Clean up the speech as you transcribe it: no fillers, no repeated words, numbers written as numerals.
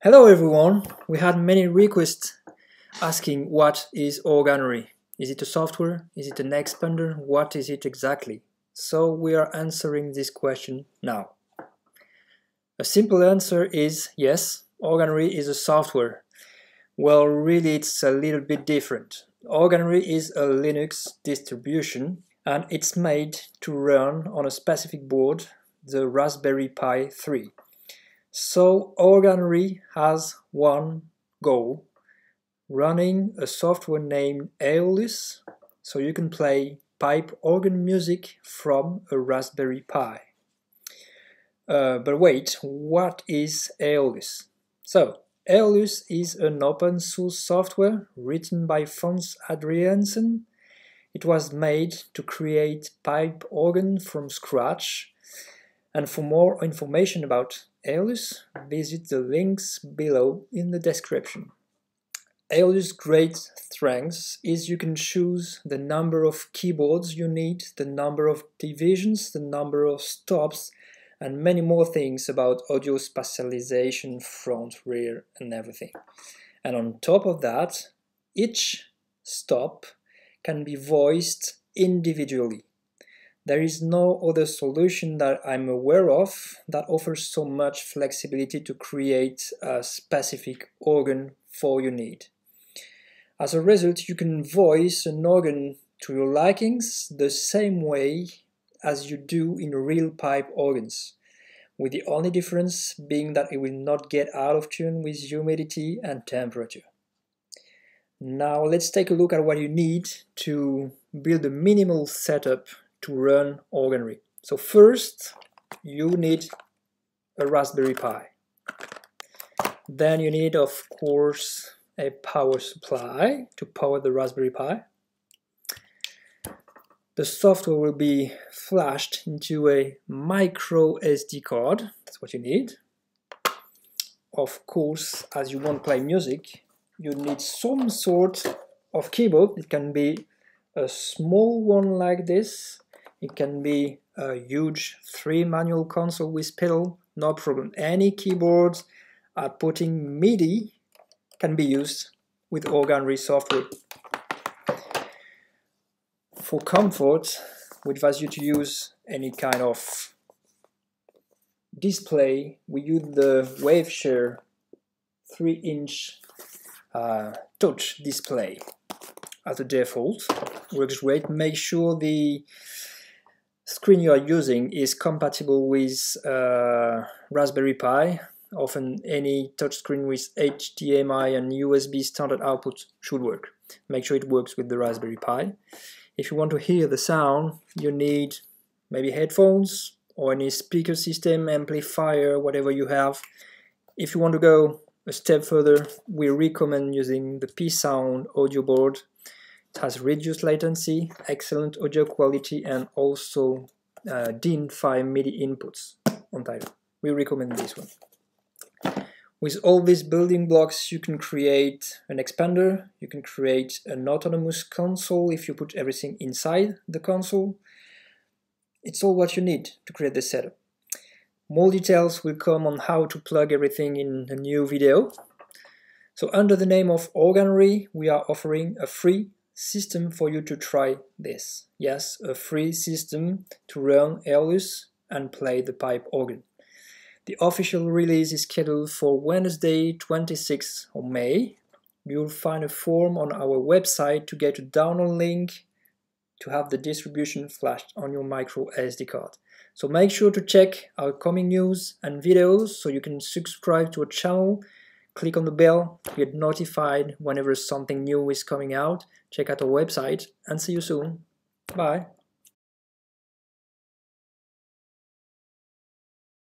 Hello everyone! We had many requests asking what is Organory. Is it a software? Is it an expander? What is it exactly? So we are answering this question now. A simple answer is yes, Organory is a software. Well, really it's a little bit different. Organory is a Linux distribution and it's made to run on a specific board, the Raspberry Pi 3. So Organory has one goal, running a software named Aeolus, so you can play pipe organ music from a Raspberry Pi. But wait, what is Aeolus? So, Aeolus is an open source software written by Fons Adriaansen. It was made to create pipe organ from scratch. And for more information about Aeolus, visit the links below in the description. Aeolus' great strength is you can choose the number of keyboards you need, the number of divisions, the number of stops, and many more things about audio spatialization, front, rear, and everything. And on top of that, each stop can be voiced individually. There is no other solution that I'm aware of that offers so much flexibility to create a specific organ for your need. As a result, you can voice an organ to your likings the same way as you do in real pipe organs, with the only difference being that it will not get out of tune with humidity and temperature. Now let's take a look at what you need to build a minimal setup to run Organory. So first, you need a Raspberry Pi. Then you need, of course, a power supply to power the Raspberry Pi. The software will be flashed into a micro SD card. That's what you need. Of course, as you want to play music, you need some sort of keyboard. It can be a small one like this. It can be a huge 3-manual console with pedal, no problem. Any keyboards outputting MIDI can be used with Organory software. For comfort, we advise you to use any kind of display. We use the Waveshare 3-inch touch display as a default. Works great. Make sure the screen you are using is compatible with Raspberry Pi. Often any touchscreen with HDMI and USB standard output should work. Make sure it works with the Raspberry Pi. If you want to hear the sound, you need maybe headphones or any speaker system, amplifier, whatever you have. If you want to go a step further, we recommend using the P-Sound audio board. It has reduced latency, excellent audio quality, and also DIN5 MIDI inputs on title. We recommend this one. With all these building blocks, you can create an expander, you can create an autonomous console if you put everything inside the console. It's all what you need to create this setup. More details will come on how to plug everything in a new video. So under the name of Organory, we are offering a free system for you to try this. Yes, a free system to run Aeolus and play the pipe organ. The official release is scheduled for Wednesday, 26th of May. You'll find a form on our website to get a download link to have the distribution flashed on your micro SD card. So make sure to check our coming news and videos so you can subscribe to our channel. Click on the bell to get notified whenever something new is coming out. Check out our website and see you soon. Bye.